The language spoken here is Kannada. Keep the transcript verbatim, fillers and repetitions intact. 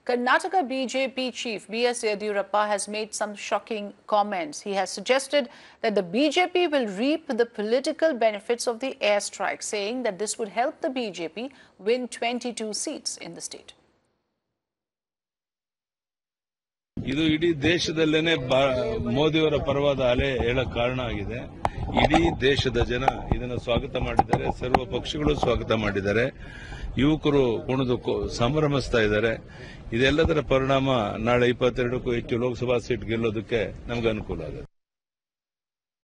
Karnataka B J P chief B S Yeddyurappa has made some shocking comments. He has suggested that the B J P will reap the political benefits of the airstrike, saying that this would help the B J P win twenty-two seats in the state. ಇದು ಇಡೀ ದೇಶದಲ್ಲೇನೆ ಮೋದಿಯವರ ಪರವಾದ ಅಲೆ ಹೇಳಕ್ ಕಾರಣ ಆಗಿದೆ. ಇಡೀ ದೇಶದ ಜನ ಇದನ್ನು ಸ್ವಾಗತ ಮಾಡಿದ್ದಾರೆ, ಸರ್ವ ಪಕ್ಷಗಳು ಸ್ವಾಗತ ಮಾಡಿದ್ದಾರೆ, ಯುವಕರು ಕುಣಿದು ಸಂಭ್ರಮಿಸ್ತಾ ಇದ್ದಾರೆ. ಇದೆಲ್ಲದರ ಪರಿಣಾಮ ನಾಳೆ ಇಪ್ಪತ್ತೆರಡಕ್ಕೂ ಹೆಚ್ಚು ಲೋಕಸಭಾ ಸೀಟ್ ಗೆಲ್ಲೋದಕ್ಕೆ ನಮ್ಗೆ ಅನುಕೂಲ ಆಗುತ್ತೆ.